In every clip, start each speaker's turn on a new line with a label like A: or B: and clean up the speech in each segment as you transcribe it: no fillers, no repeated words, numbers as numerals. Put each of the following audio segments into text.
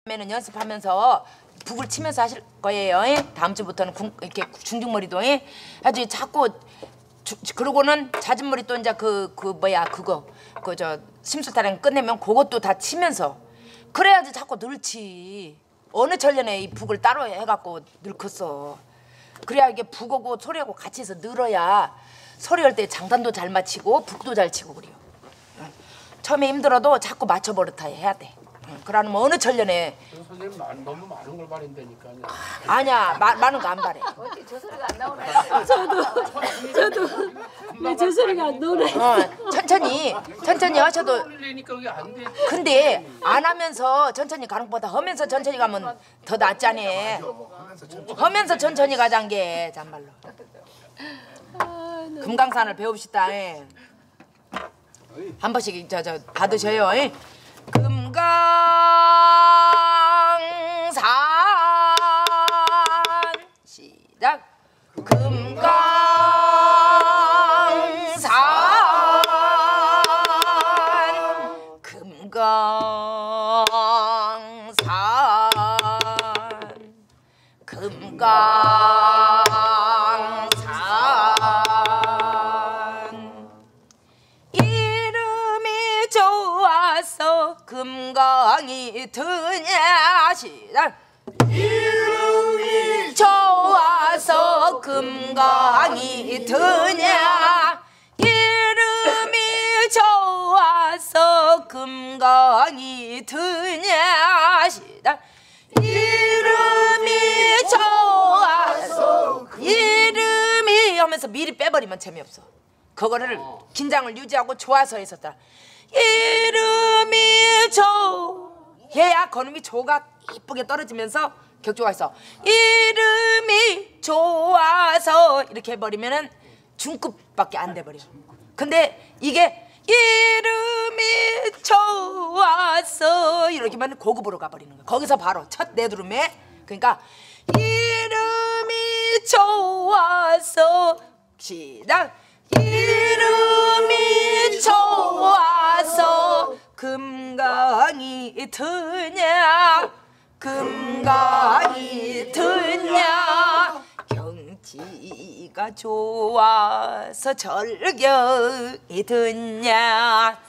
A: 는 연습하면서 북을 치면서 하실 거예요. 다음 주부터는 이렇게 중중머리도 아주 자꾸 그러고는 잦은머리 또 이제 저 심술타령 끝내면 그것도 다 치면서 그래야지 자꾸 늘지. 어느 천년에 이 북을 따로 해갖고 늙었어. 그래야 이게 북하고 소리하고 같이 해서 늘어야 소리할 때 장단도 잘 맞히고 북도 잘 치고 그래요. 처음에 힘들어도 자꾸 맞춰버릇하 해야 돼. 그러면 어느 천년에
B: 선생님 너무 많은 걸 바른다니까요.
A: 아니야 많은 거 안 바래.
C: 어떻게 저 소리가 안 나오나요? 저도 왜 저 소리가 안 나오나요?
A: 천천히 하셔도.
B: 그러니까 그게 안 돼.
A: 근데 안 하면서 천천히 가는 것보다 하면서 천천히 가면 더 낫잖아. 하면서 천천히 가잔 게 참말로. 금강산을 배웁시다. 한 번씩 저 받으셔요. 금강산 시작. 금강산 이름이 좋아서 금강이 드냐 시작. 이름이 좋아서 금강이 드냐. 이름이 좋아서 금강이 드냐 시작. 이름이 좋아서 이름이 하면서 미리 빼버리면 재미없어. 그거를 긴장을 유지하고 좋아서 했었다. 이름이 해야 그놈이 조가 이쁘게 떨어지면서 격조가 있어. 이름이 좋아서 이렇게 해버리면은 중급밖에 안 돼버려. 근데 이게 이름이 좋아서 이렇게만 고급으로 가버리는 거야. 거기서 바로 첫 내두름에. 그러니까 이름이 좋아서 시작. 이름이 좋아서 금강이 드냐. 금강이 드냐. 경치가 좋아서 절경이 드냐.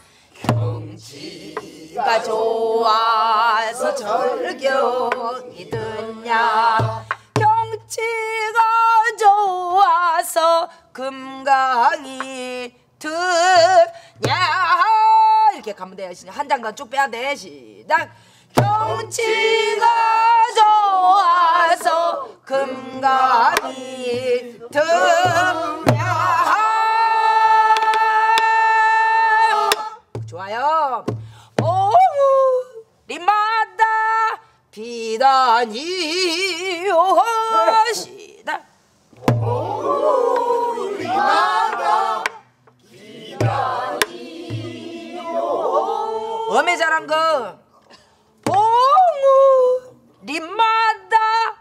A: 경치가 좋아서 절경이 드냐. 경치가 좋아서 금강이 드냐. 이렇게 가면 돼요. 한 장단 쭉 빼야 돼. 시작. 경치가 좋아서 금강이 드냐. 좋아요. 오리마다 비다니요 시다. 오리마다 비다니요. 어메 잘한 거. 봉우리마다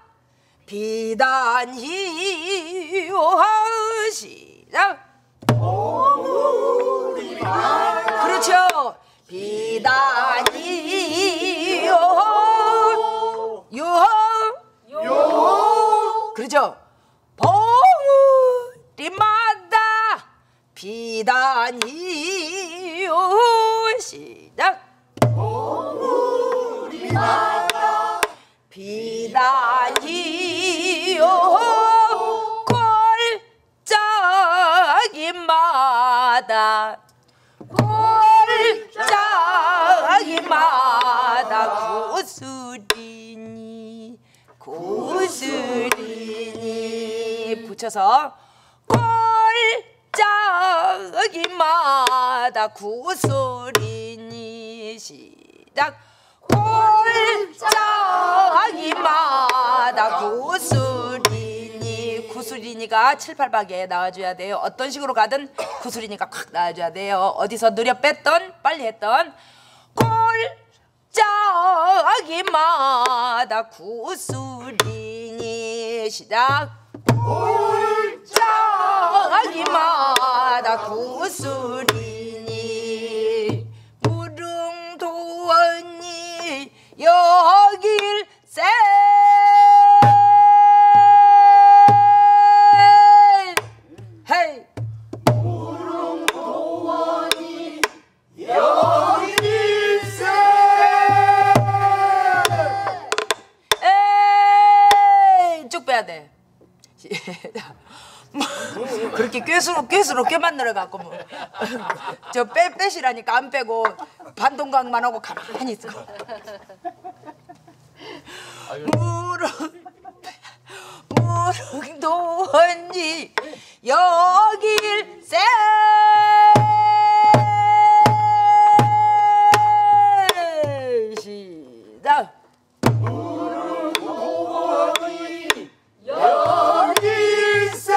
A: 비다니요 시작. 봉우리마다 그렇죠. 비다니요 요 그렇죠. 봉우리마다 비다니요 시작. 봉우리마다 비다니요 골짜기마다 골짜기마다 구슬이니 붙여서 골짜기마다 구슬이니 시작. 골짜기마다 구슬이니. 구슬이니가 7, 8박에 나와줘야 돼요. 어떤 식으로 가든 구슬이니가 콱 나와줘야 돼요. 어디서 느려 뺐던 빨리 했던. 골짜기마다 구슬이니 시작. 골짜기마다 구슬이니. 무릉도원이 여기 들어야 돼. 뭐, 그렇게 꾀스럽게 만들어갖고 뭐. 저 빼시라니까 안 빼고 반동강만 하고 가만히 있어. 무릉도원지 여길세 시작.
D: 무릉도원이 여길세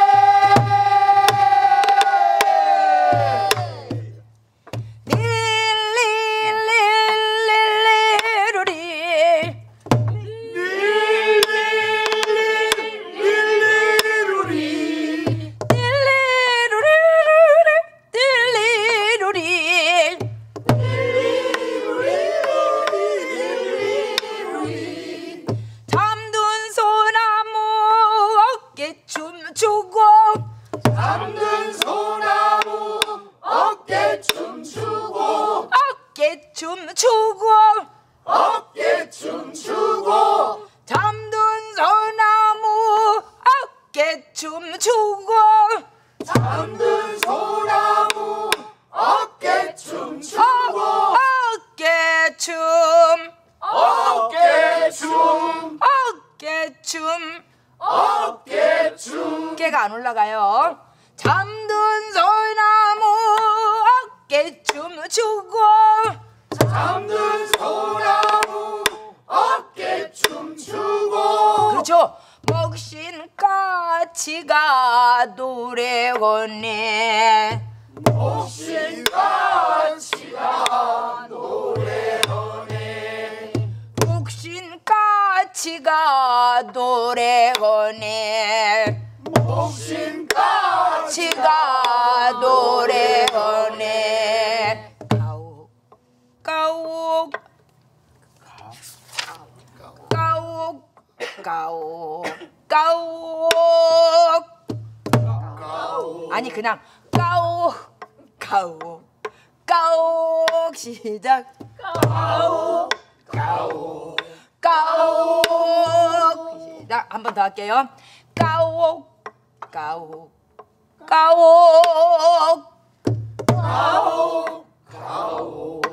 D: 잠든 소나무 어깨 춤추고
A: 어깨 춤추고
D: 어깨 춤추고
A: 잠든 소나무 어깨 춤추고
D: 잠든 소나무 어깨 춤추고
A: 어깨춤
D: 어깨춤
A: 어깨춤
D: 어깨춤
A: 어깨가 안 올라가요. 잠든 소나무 어깨 춤추고
D: 잠든 소나무 어깨 춤추고
A: 그렇죠. 목신까치가 노래하네
D: 목신까치가 노래하네
A: 목신까치가 노래하네
D: 목신까치가
A: 노래하네 가옥 가옥 가옥 가옥 가옥 아니 그냥 가옥 가옥 가옥 시작
D: 가옥 가옥
A: 가옥 시작 한 번 더 할게요. 가옥 가옥 가옥
D: 가옥 가옥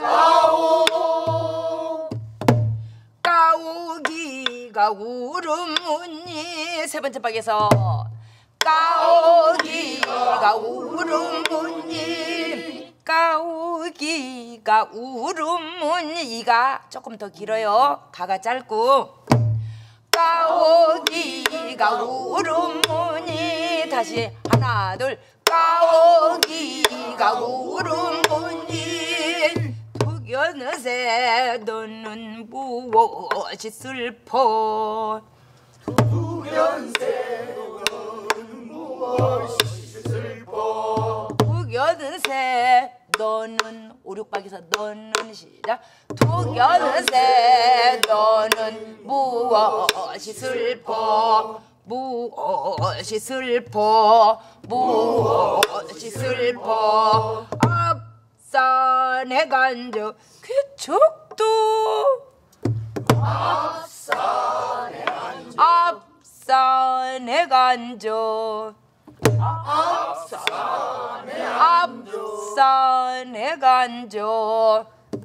D: 가옥
A: 가옥이가 울음문이 세 번째 박에서 가옥이가 울음문이 가옥이가 울음문이가 조금 더 길어요. 가가 짧고 가옥이가 울음문이 다시 하나 둘 가옥이가 울음문이 두견새 너는 무엇이 슬퍼
D: 두견새 너는 무엇이 슬퍼
A: 두견새 너는 오륙박에서 너는 시작 두견새 너는 무엇이 슬퍼 무엇이 슬퍼 무엇이 슬퍼 앞산에 간저 귀축도
D: 앞산에 앉아
A: 앞산에 간저
D: 앞산에
A: 앞산에 간저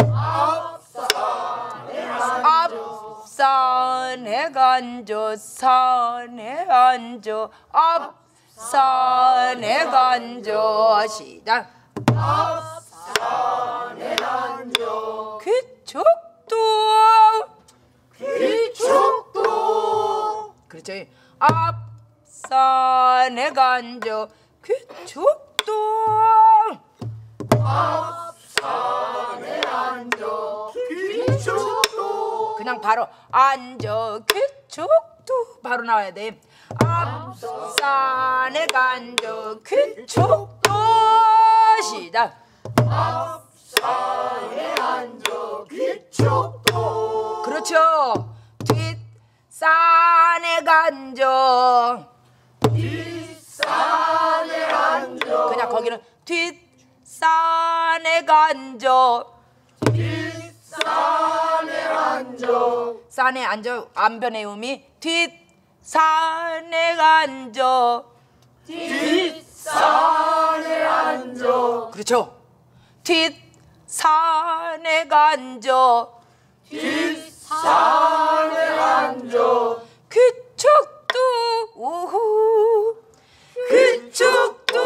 A: 앞산에 간저 산에 앉아 앞산에 간저 시작
D: 앞산에 앉아
A: 귀축도
D: 귀축도
A: 그렇죠. 앞산에 간저 귀축도
D: 앞산에 앉아 귀축도
A: 그냥 바로 앉아 귀축도 바로 나와야 돼. 앞산에 간저 귀축도 시작
D: 앞산에 앉아 귀축도
A: 그렇죠. 뒷산에 간저
D: 뒷산에 앉아
A: 그냥 거기는 뒷산에 간저
D: 뒷산에 앉아
A: 산에 앉아 안변의 음이 뒷산에 산에 앉아
D: 뒷산에 앉아
A: 그렇죠. 뒷산에 앉아
D: 뒷산에 앉아
A: 귀축도 우후 귀축도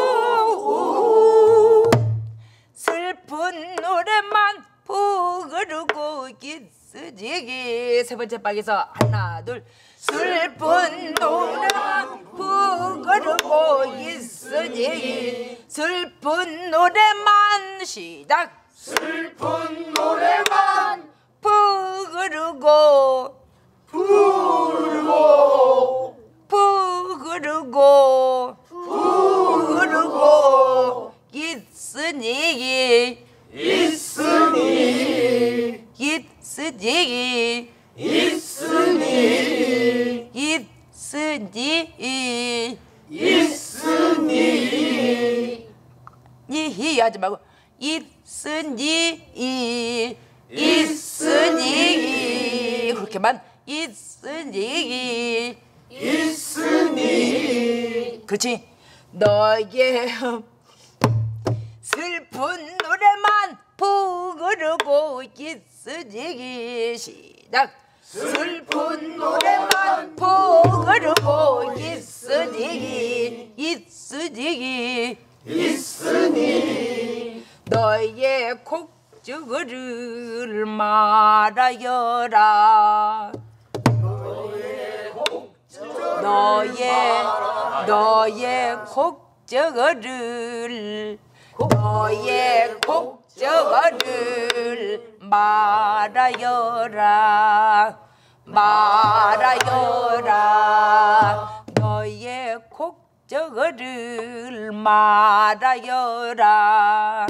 A: 우후 슬픈 노래만 부르고 있으지. 세 번째 박에서 하나 둘 슬픈 노래만 부르고 있으지. 슬픈 노래만 시작
D: 슬픈 노래만
A: 부르고
D: 부르고
A: 부르고 있으니
D: 있으니
A: 있으니
D: 있으니
A: 있으니
D: 있으니
A: 이 하지 말고 있으니 있으니 그렇게만 있으니
D: 있으니
A: 그렇지. 너의 슬픈 노래만 부르고 있으니 시작 슬픈 노래만 부르고 있으니
D: 있으니
A: 너의 곡절을 말하여라. 너의 곡절을 말하여라. 너의 곡절을 말하여라.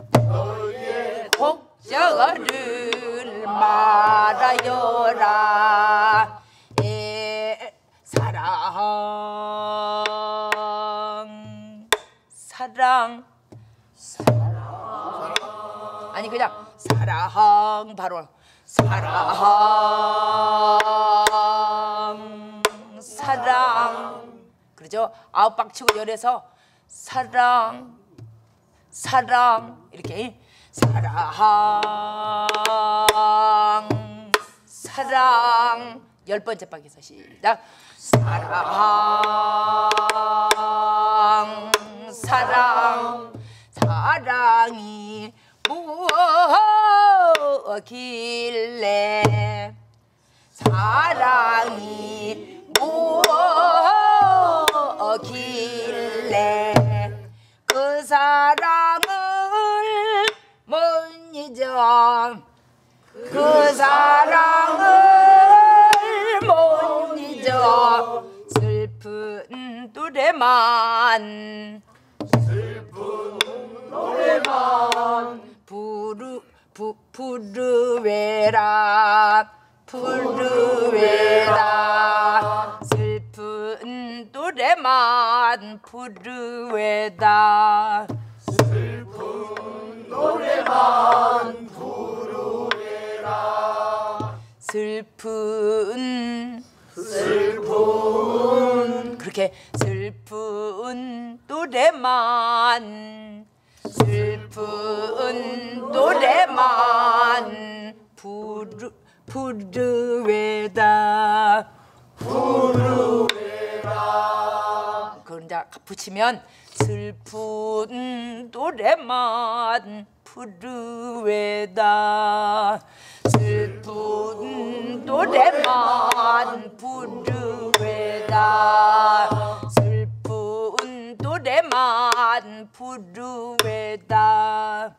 A: 곡절을 말하여라. 사랑 아니 그냥 사랑 바로 사랑 그러죠. 아홉 박 치고 열에서 사랑 이렇게 사랑 열 번째 박에서 시작 사랑이 무엇길래 사랑이 무엇길래 그 사랑을 못 잊어 그 사랑을 못 잊어 슬픈 노래만 부르웨라 슬픈 노래만 부르웨다 슬픈 그렇게 슬픈 노래만 부르웨다 그걸 이제 붙이면 슬픈 노래만 부르웨다 슬픈 노래만 부르웨다 슬픈 노래만 부르웨다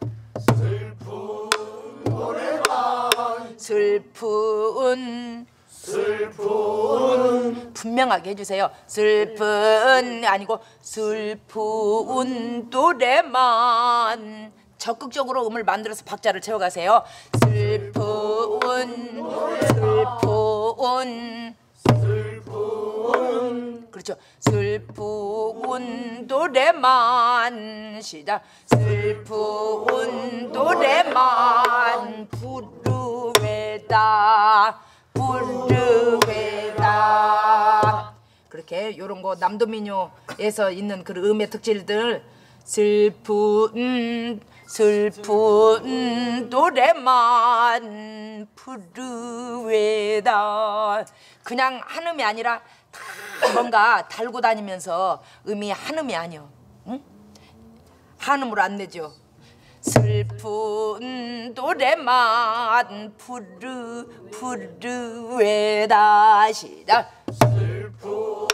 A: 슬픈 분명하게 해주세요. 슬픈 아니고 슬픈 노래만 적극적으로 음을 만들어서 박자를 채워가세요. 슬픈 그렇죠. 슬픈 노래만 시작 슬픈 노래만 부르웨다 그렇게 요런 거 남도민요에서 있는 그 음의 특질들 슬픈 노래만 부르웨다. 그냥 한음이 아니라 다 뭔가 달고 다니면서 음이 한음이 아니요. 응? 한음으로 안 내죠. 슬픈 노래만 부르웨다. 시작.
D: 슬픈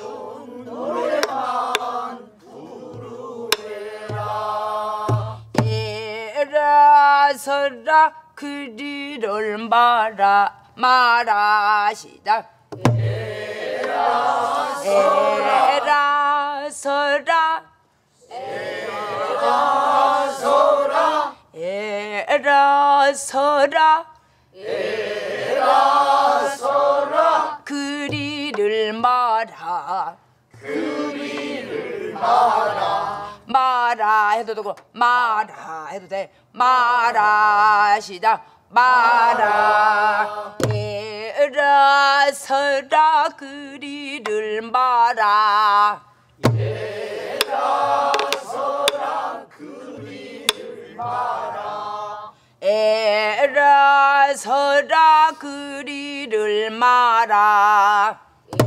D: 노래만 부르웨라.
A: 에라서라 그리를 마라. 시작. 에라서라 그리를 마라 해도 되고 마라 해도 돼. 마라. 시작. 마라. 에라서라 그리를 마라.
D: 에라서라 그리를 마라.
A: 에라서라 그리를 마라.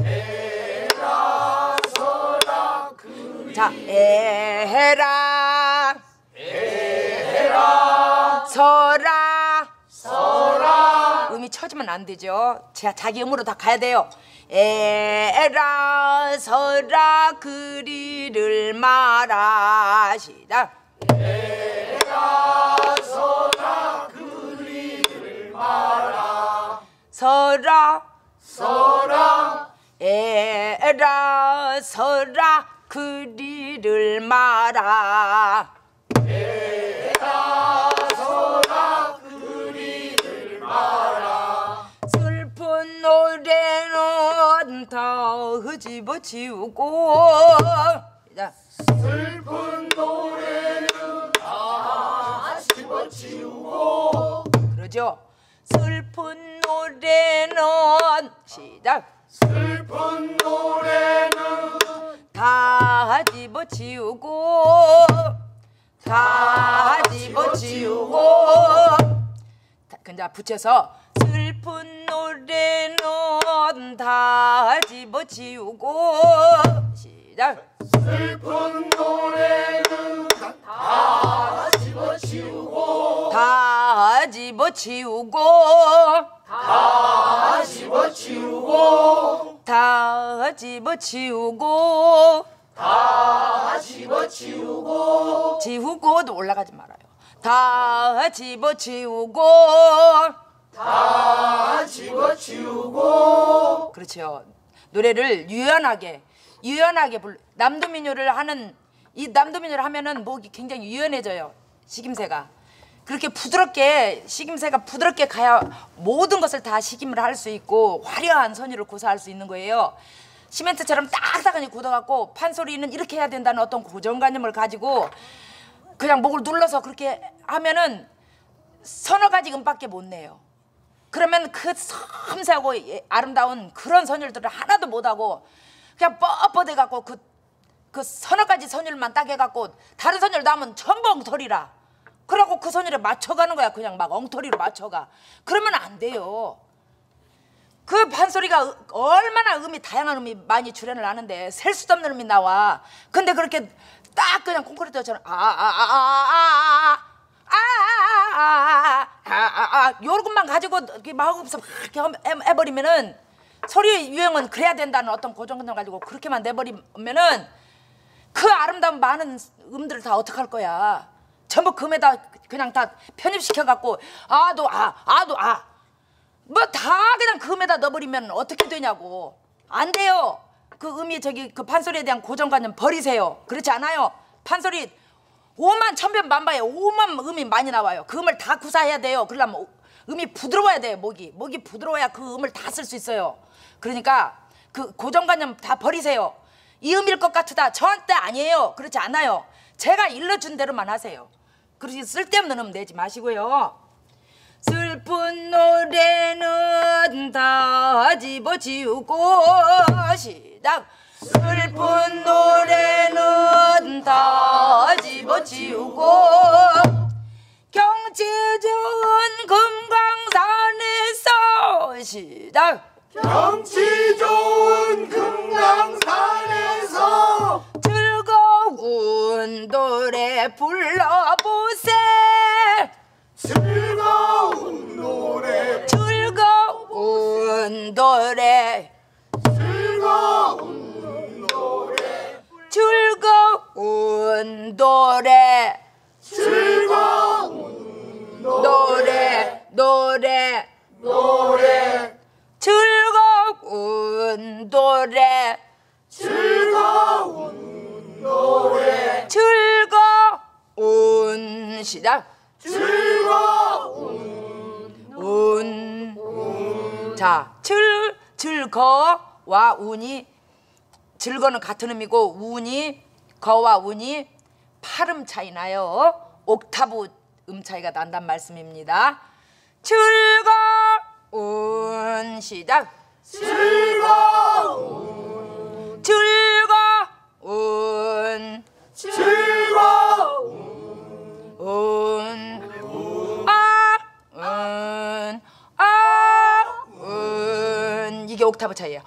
D: 에라서라 그리를
A: 자, 에라 서라 음이 쳐지면 안 되죠. 자기 음으로 다 가야 돼요. 에라 서라 그리를 마라. 시작.
D: 에라서라 그리를 마라.
A: 서라 에라 서라 그리를 마라.
D: 에라서라 그리를 마라.
A: 슬픈 노래는 다 흐집어 지우고.
D: 슬픈 노래는 다 집어치우고.
A: 그러죠. 슬픈 노래는 시작.
D: 슬픈 노래는
A: 다 집어치우고. 다 집어치우고. 근데 붙여서 슬픈 노래는 다 집어치우고. 시작.
D: 슬픈 노래는 다 집어치우고.
A: 다 집어치우고.
D: 다 집어치우고.
A: 다 집어치우고.
D: 다 집어치우고.
A: 지우고도 올라가지 말아요. 다 집어치우고.
D: 다 집어치우고.
A: 그렇죠. 노래를 유연하게 남도민요를 하는 이 남도민요를 하면은 목이 굉장히 유연해져요. 식임새가 그렇게 부드럽게 식임새가 부드럽게 가야 모든 것을 다 식임을 할 수 있고 화려한 선율을 고사할 수 있는 거예요. 시멘트처럼 딱딱하게 굳어갖고 판소리는 이렇게 해야 된다는 어떤 고정관념을 가지고 그냥 목을 눌러서 그렇게 하면은 서너 가지 음밖에 못 내요. 그러면 그 섬세하고 아름다운 그런 선율들을 하나도 못하고 그냥 뻣뻣해갖고 그 서너 가지 선율만 딱 해갖고 다른 선율 나오면 전부 엉터리라. 그러고 그 선율에 맞춰가는 거야. 그냥 막 엉터리로 맞춰가. 그러면 안 돼요. 그 판소리가 얼마나 다양한 음이 많이 출현을 하는데 셀 수도 없는 음이 나와. 근데 그렇게 딱 그냥 콘크리트처럼 요것만 가지고 이렇게 마음없어 막 이렇게 해버리면은 소리 유형은 그래야 된다는 어떤 고정관념 가지고 그렇게만 내버리면은 그 아름다운 많은 음들을 다 어떡할 거야. 전부 금에다 그냥 다 편입시켜갖고 뭐 다 그냥 금에다 넣어버리면 어떻게 되냐고. 안 돼요. 그 음이 그 판소리에 대한 고정관념 버리세요. 그렇지 않아요. 판소리 5만 천변 만바에 5만 음이 많이 나와요. 그 음을 다 구사해야 돼요. 그러려면 음이 부드러워야 돼요. 목이 부드러워야 그 음을 다 쓸 수 있어요. 그러니까 그 고정관념 다 버리세요. 이 음일 것 같으다. 절대 아니에요. 그렇지 않아요. 제가 일러준 대로만 하세요. 그러지 쓸데없는 음 내지 마시고요. 슬픈 노래는 다 집어지우고. 시작. 슬픈 노래는 다 집어치우고 경치 좋은 금강산에서 시작
D: 경치 좋은 금강산에서
A: 즐거운 노래 불러보세
D: 즐거운 노래
A: 즐거운 노래
D: 즐거운 노래
A: 즐거운 노래
D: 즐거운
A: 노래 노래
D: 노래
A: 즐거운 노래
D: 즐거운 노래
A: 즐거운 시작
D: 즐거운
A: 자 즐거와 운이 즐거는 같은 의미고 운이 거와 운이 팔음 차이 나요. 옥타브 음 차이가 난단 말씀입니다. 즐거운 시작
D: 즐거운
A: 즐거운
D: 즐거운
A: 이게 옥타브 차이예요.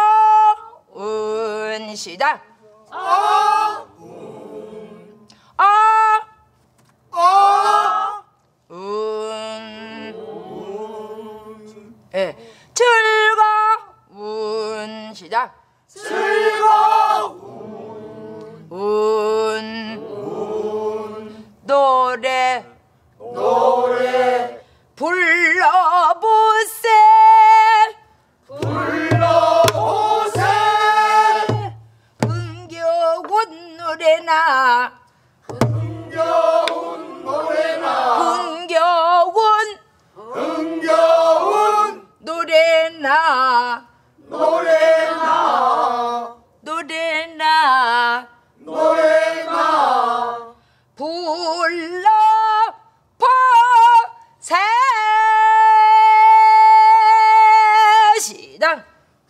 A: 시작 예, 즐거운 시작
D: 즐거운
A: 노래 불러보세
D: 불러보세
A: 흥겨운 노래나
D: 흥겨운 노래나 흥겨운
A: 노래나
D: 노래나
A: 불러보세 시작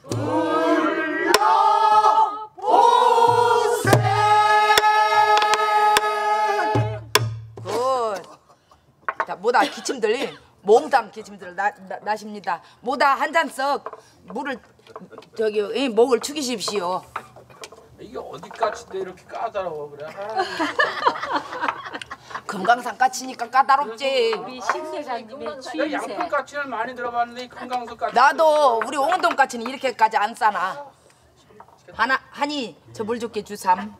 D: 불러보세
A: 굿. 자, 뭐다 기침들이 몽땅 기침들 나십니다. 뭐다 한 잔씩 물을 저기 목을 축이십시오.
B: 이게 어디까지인데 이렇게 까다로워 그래.
A: 금강산 까치니까 까다롭지.
C: 우리 신대장님의
B: 내가
C: 추임새.
B: 양푼 까치는 많이 들어봤는데 이 금강석 까치.
A: 나도 우리 옹원동 까치는 이렇게까지 안 싸나. 하니 저 물 좋게 주삼.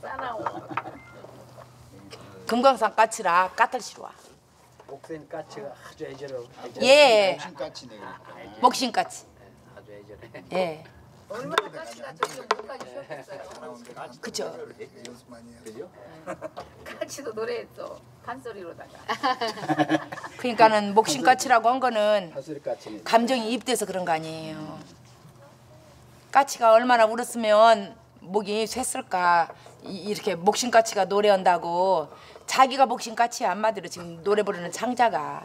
A: 금강산 까치라 까탈 싫어와.
E: 목생 까치가 아주 애절해.
A: 예.
F: 까치네.
A: 목신 까치.
E: 아주 애절해.
A: 예.
G: 얼마나 까치가 저기 못까지 쉬었겠어요.
A: 그쵸.
F: 연습 많이 해요.
G: 까치도 노래했어. 판소리로다가.
A: 그러니까는 목신 까치라고 한 거는
E: 사슬 까치는
A: 감정이 입돼서 그런 거 아니에요. 까치가 얼마나 울었으면 목이 샜을까. 이렇게 목신 까치가 노래한다고 자기가 목신 까치야 한마디로 지금 노래 부르는 창자가.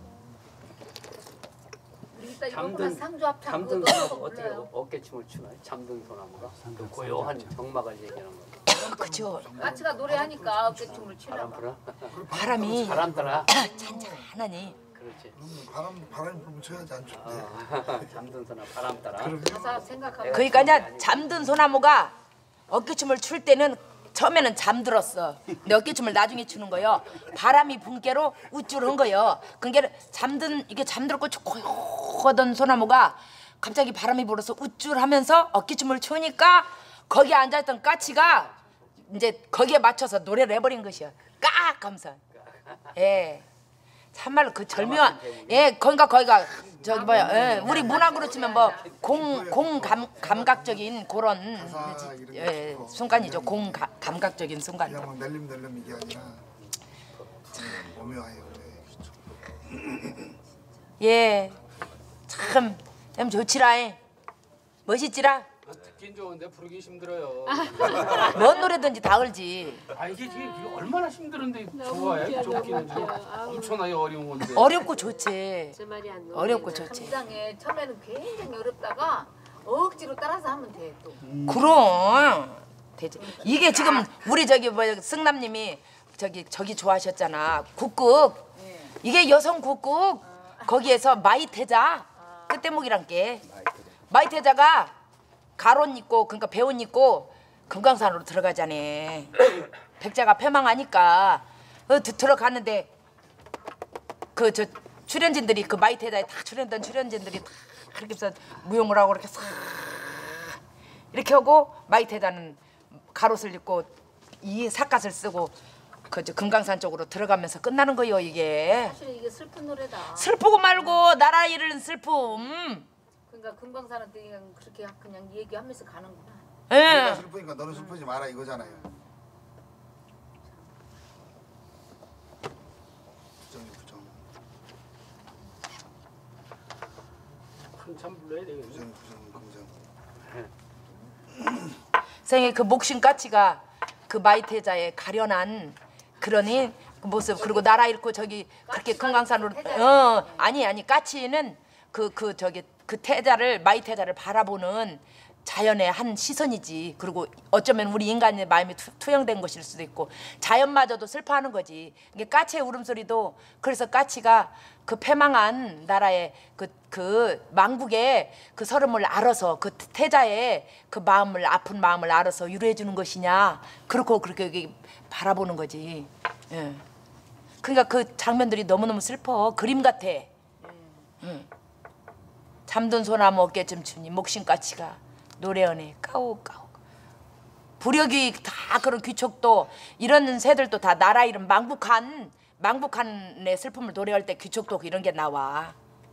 G: 우리 이따 이거만 상주 합창
E: 잠든
G: 그거
E: 소나무
G: 넣어서
E: 어떻게
G: 불러요.
E: 어깨춤을 추나요? 잠든 소나무가 고요한 정막을 얘기하는 거.
A: 그죠.
G: 까치가 노래하니까 어깨춤을 추나
E: 바람
G: 봐.
E: 불어?
A: 바람이
E: 바람 따라.
A: 잔잔하니.
E: 그렇지.
F: 바람이 불면 쳐야지 안 춥대.
E: 잠든 소나무 바람 따라.
G: 가사 생각하면
A: 그러니까 이제 잠든 소나무가 어깨춤을 출 때는 처음에는 잠들었어. 근데 어깨춤을 나중에 추는 거요. 바람이 분께로 우쭐한 거요. 그게 잠든 이게 잠들었고 고요하던 소나무가 갑자기 바람이 불어서 우쭐하면서 어깨춤을 추니까 거기에 앉아있던 까치가 이제 거기에 맞춰서 노래를 해버린 것이요. 깍 하면서. 예. 참말로 그 절묘한 거기가 저기 뭐야 우리 문학으로 치면 뭐 감각적인 그런 순간이죠. 감각적인 순간.
F: 그냥 막 낼름 이게 아니라 참 오묘해요.
A: 예, 참 좋지라. 멋있지라.
B: 듣긴 좋은데 부르기 힘들어요.
A: 뭔 노래든지 다 알지.
B: 이게 얼마나 힘드는데 좋아해? 좋기는 좀 엄청나게 어려운 건데.
A: 어렵고 좋지.
C: 제 말이 안
A: 어렵고 좋지.
G: 감상에 처음에는 굉장히 어렵다가 억지로 따라서 하면 돼 또.
A: 그럼 되지. 이게 지금 우리 저기 뭐 승남님이 저기 좋아하셨잖아. 국국. 이게 여성 국국. 거기에서 마이태자 끝대목이란게. 마이태자가 가론 있고 그러니까 배운 있고 금강산으로 들어가자네. 백자가 패망하니까 들어가는데 그 저 출연진들이 그 마이태자에 다 출연된 출연진들이 다 그렇게 해서 무용을 하고 이렇게 싹 이렇게 하고 마이태자는 가롯을 입고 이 삿갓을 쓰고 그 저 금강산 쪽으로 들어가면서 끝나는 거요 이게.
G: 사실 이게 슬픈 노래다.
A: 슬프고 말고 나라 잃은 슬픔.
G: 그러니까 금강산은 그냥 그렇게 그냥 얘기하면서 가는구나.
F: 내가
A: 예.
F: 슬프니까 너는 슬프지 마라 이거잖아요. 부정이 부정.
B: 한참 불러야 되겠네.
F: 부정 부정 긍정.
A: 생의 그 목신 까치가 그 마이태자의 가련한 그러니 그 모습 그리고 나라 잃고 저기 그렇게 금강산으로 아니 까치는 그 태자를 마이태자를 바라보는 자연의 한 시선이지. 그리고 어쩌면 우리 인간의 마음이 투영된 것일 수도 있고 자연마저도 슬퍼하는 거지. 이게 까치의 울음소리도 그래서 까치가 그 패망한 나라의 그 망국의 그 서름을 알아서 그 태자의 그 마음을 아픈 마음을 알아서 위로해 주는 것이냐 그렇게 바라보는 거지. 예. 그러니까 그 장면들이 너무너무 슬퍼. 그림 같아. 잠든 소나무 어깨쯤 추니 목신까치가 노래하네 까우까우. 부력이 다 그런 귀촉도 이런 새들도 다 나라 이름 망북한의 슬픔을 노래할 때 귀촉도 이런 게 나와.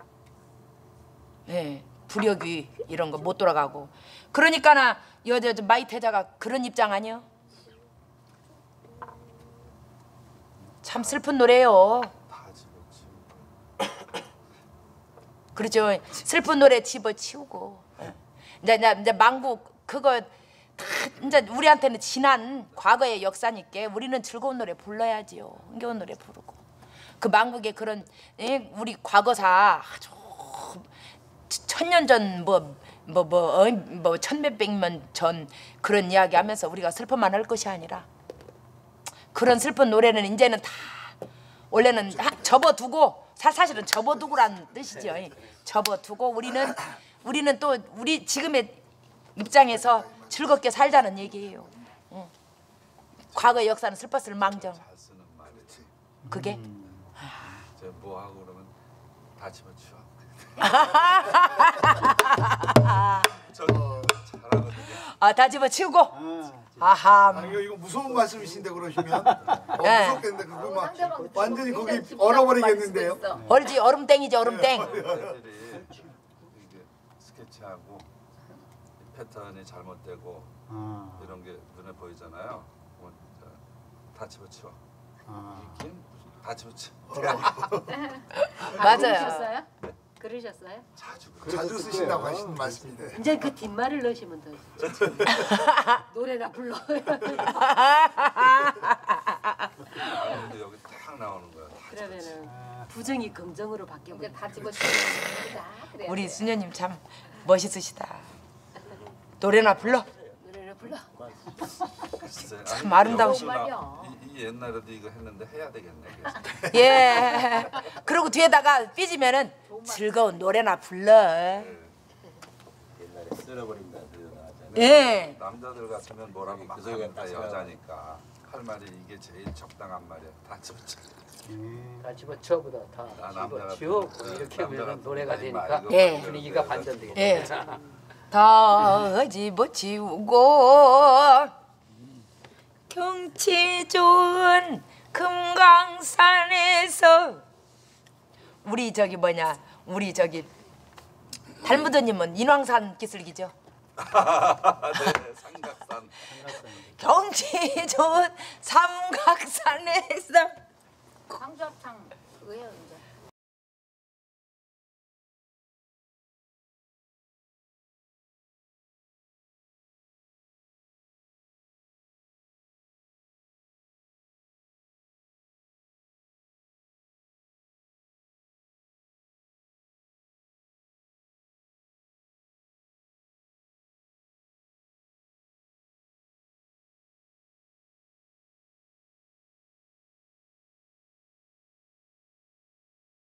A: 예, 부력이 이런 거 못 돌아가고. 그러니까나 여자 마이태자가 그런 입장 아니요? 참 슬픈 노래요. 그렇죠. 슬픈 노래 집어치우고. 이제 망국 그거 다 이제 우리한테는 지난 과거의 역사니까 우리는 즐거운 노래 불러야지요. 흥겨운 노래 부르고. 그 망국의 그런 우리 과거사 아주 천년 전 뭐 천몇백년 전 그런 이야기하면서 우리가 슬퍼만 할 것이 아니라 그런 슬픈 노래는 이제는 다 원래는 접어두고 사실은 접어두고란 뜻이죠. 접어두고 우리는 또 우리 지금의 입장에서 즐겁게 살자는 얘기예요. 과거의 역사는 슬펐을 망정.
D: 잘 쓰는 말이지.
A: 그게
D: 저 뭐 하고 그러면 다 집어치워. 저 잘하거든요.
A: 다 집어치우고. 아하.
F: 이거 무서운 말씀이신데 그러시면
A: 예.
F: 무섭겠는데 그거 막
G: 상대방
F: 완전히 거기
G: 굉장히 집중하고
F: 얼어버리겠는데요.
G: 많이 쓰고 있어.
A: 얼지 얼음땡이지 얼음땡.
D: 애들이 이게 스케치하고 패턴이 잘못되고 이런 게 눈에 보이잖아요. 다 집어치워. 다 집어치워.
A: 맞아요.
C: 그러셨어요? 그러셨어요?
F: 자주 쓰신다고 하시는 말씀인데.
C: 이제 그 뒷말을 넣으시면 더 노래나 불러.
D: 근데 여기 딱 나오는 거야. 다
C: 그러면은 부정이 긍정으로 바뀌어.
G: 이제 다 집어치우는 그래.
A: 우리 수녀님 참 멋있으시다. 노래나 불러.
C: 노래나 불러.
D: 글쎄,
A: 참
D: 아니,
A: 아름다우시고.
D: 역시나 이 옛날에도 이거 했는데 해야 되겠네. 그래서.
A: 예. 그리고 뒤에다가 삐지면은 즐거운 노래나 불러.
E: 옛날에 쓸어버린다 나왔잖아요.
A: 예.
D: 남자들 같으면 뭐라고 막
E: 그 소리가
D: 하니까
E: 다
D: 여자니까 할 말이 이게 제일 적당한 말이야. 다 집어치워.
E: 다 집어치워보다 다
D: 남자가
E: 집어치워
D: 그
E: 이렇게 하면
D: 남자가
E: 노래가
D: 그러지
E: 되니까
D: 말고
A: 예.
E: 분위기가 반전되겠다.
A: 예. 다 집어치우고 경치 좋은 금강산에서 우리 저기 달무더님은 인왕산 기슭이죠.
D: 네, 삼각산.
A: 경치 좋은 삼각산에서